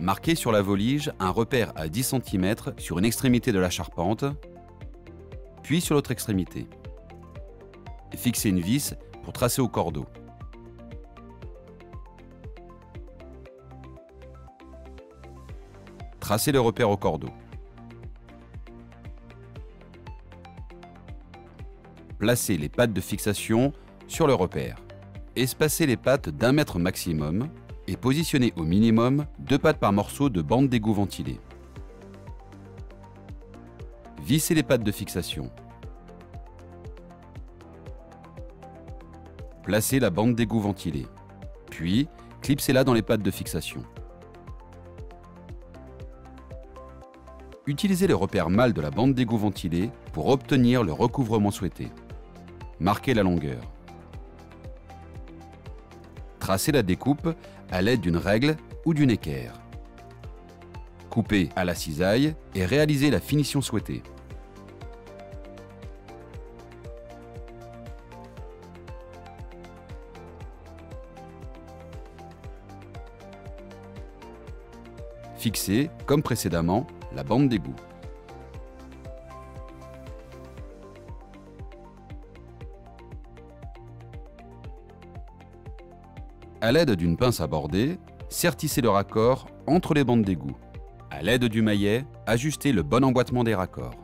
Marquez sur la volige un repère à 10 cm sur une extrémité de la charpente, puis sur l'autre extrémité. Fixez une vis pour tracer au cordeau. Tracez le repère au cordeau. Placez les pattes de fixation sur le repère. Espacez les pattes d'1 mètre maximum et positionnez au minimum 2 pattes par morceau de bande d'égout ventilée. Vissez les pattes de fixation. Placez la bande d'égout ventilée, puis clipsez-la dans les pattes de fixation. Utilisez le repère mâle de la bande d'égout ventilée pour obtenir le recouvrement souhaité. Marquez la longueur. Tracez la découpe à l'aide d'une règle ou d'une équerre. Coupez à la cisaille et réalisez la finition souhaitée. Fixez, comme précédemment, la bande d'égout. À l'aide d'une pince à border, sertissez le raccord entre les bandes d'égout. À l'aide du maillet, ajustez le bon emboîtement des raccords.